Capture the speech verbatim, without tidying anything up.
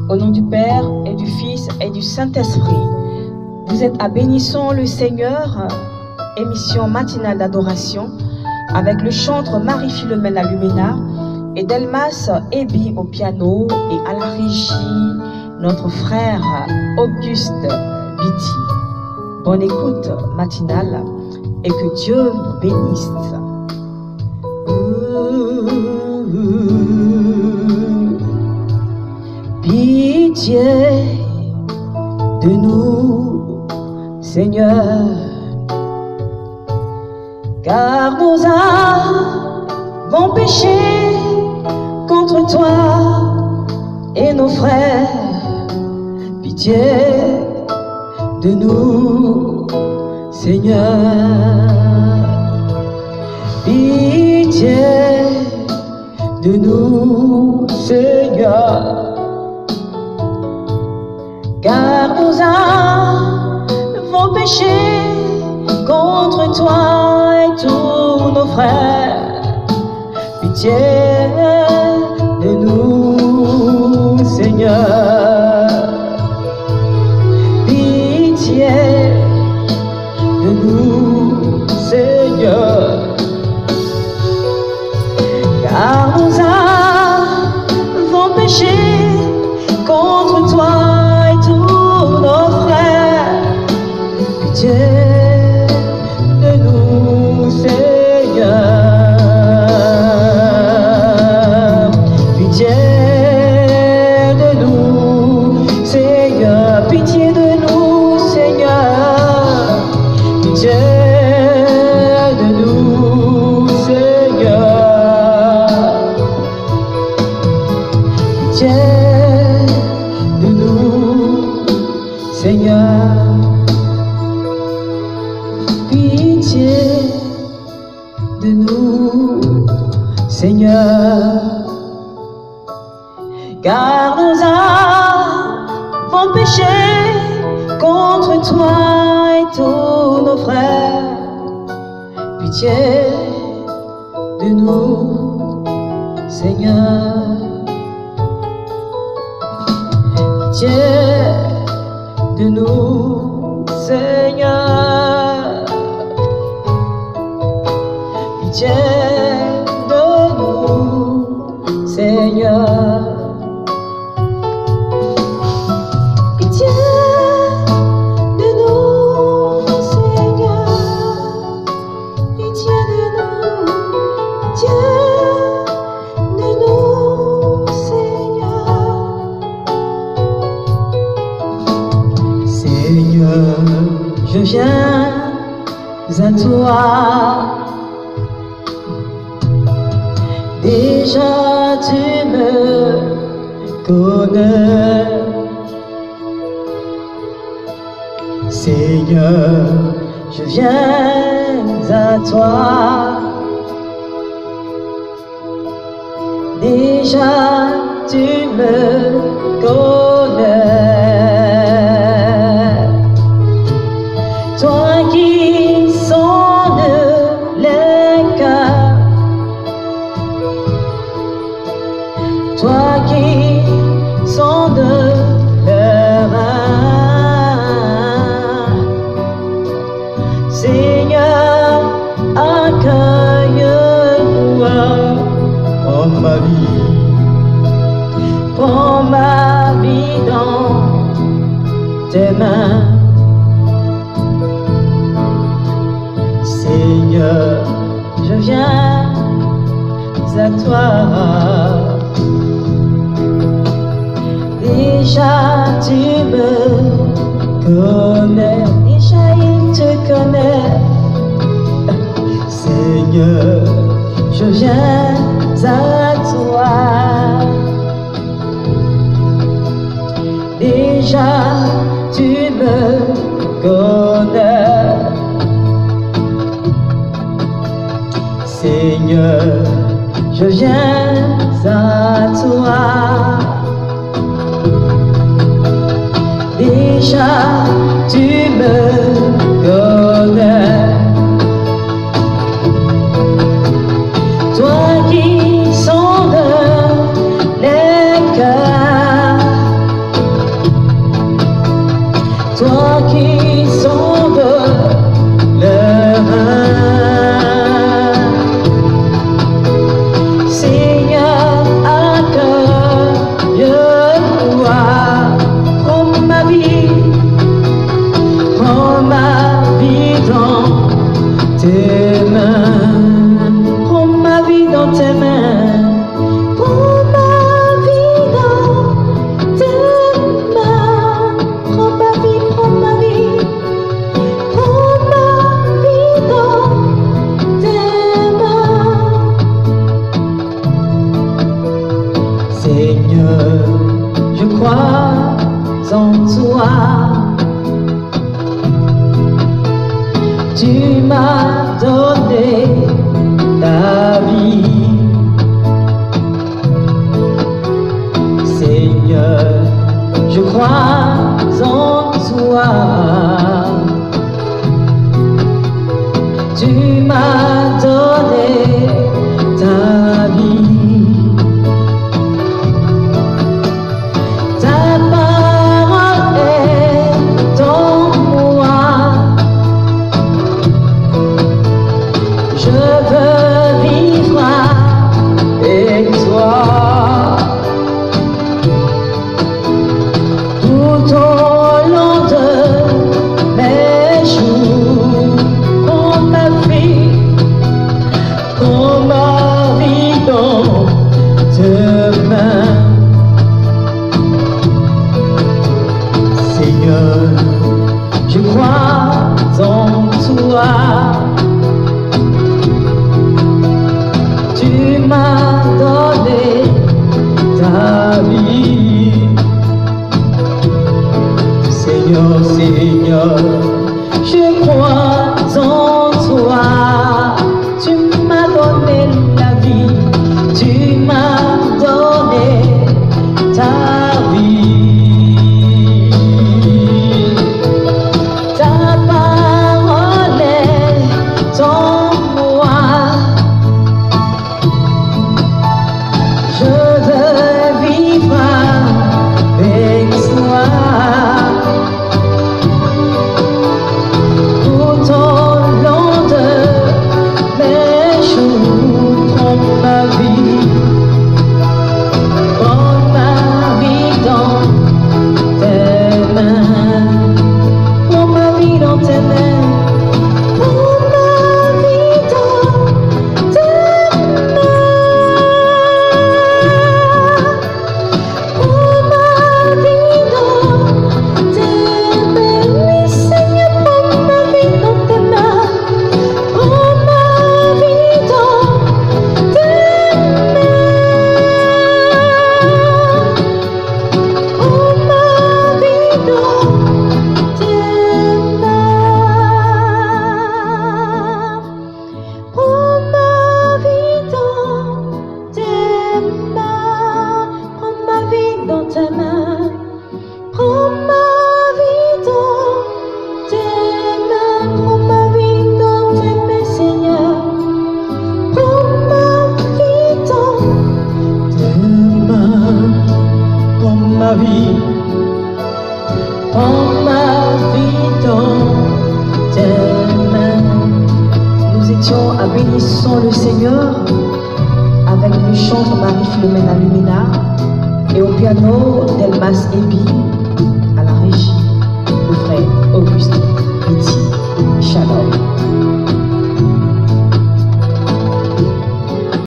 Au nom du Père et du Fils et du Saint-Esprit, vous êtes à Bénissons le Seigneur, émission matinale d'adoration, avec le chantre Marie-Philomène Lumena et Delmas Ebi au piano et à la régie, notre frère Auguste Biti. Bonne écoute matinale et que Dieu vous bénisse. Pitié de nous, Seigneur, car nous avons péché contre toi et nos frères. Pitié de nous, Seigneur, pitié de nous, Seigneur, car nous avons péché contre toi et tous nos frères. Pitié de nous, Seigneur, pitié de nous, Seigneur, car nous avons péché contre toi et tous nos frères. Pitié de nous, Seigneur, pitié de nous, Seigneur, pitié de nous, Seigneur, pitié de nous, Seigneur, pitié de nous, Seigneur, pitié de nous, Seigneur, car nous avons péché contre toi et tous nos frères. Pitié de nous, Seigneur, pitié de nous, Seigneur, pitié de nous, Seigneur, pitié de nous, Seigneur, pitié de nous, pitié de nous, Seigneur. Seigneur, je viens à toi. Déjà tu me connais. Seigneur, je viens à toi. Déjà tu me connais. Toi qui sondes les cœurs, toi qui sondes le rein, Seigneur, accueille-moi. Prends ma vie, prends ma vie dans tes mains. Seigneur, je viens à toi. Déjà tu me connais, déjà il te connaît. Seigneur, je viens à toi. Déjà tu me connais. Seigneur, je viens à toi. Déjà tu me connais. Toi qui sondes les cœurs, Seigneur, je crois en toi. Tu m'as donné ta vie. Seigneur, je crois en toi. Tu m'as donné ta vie. Ta parole est en moi. Je veux vivre avec toi. Tout au long de mes jours, comme ma vie, comme ma vie dans tes mains. Seigneur, je crois en toi. Tu m'as donné ta vie. Seigneur, Seigneur, je crois en toi. Tu m'as donné la vie. Tu m'as donné ta vie. Ta parole est en moi. Je veux vivre avec toi. Tout au long de mes jours, prends ma vie, prends ma vie dans tes mains, prends ma vie dans tes mains, prends ma vie dans tes mains, prends ma vie dans tes mains, oui Seigneur, prends ma vie dans tes mains, prends ma vie dans tes mains, prends ma vie dans tes mains, prends ma vie dans tes mains, prends ma vie dans tes mains, prends ma vie dans tes mains, prends ma vie dans tes mains, Seigneur, prends ma vie dans tes mains, prends ma vie, prends ma vie dans tes mains. Nous étions à Bénissons le Seigneur avec le chantre Marie-Philomène Alumina et au piano Delmas Ebi.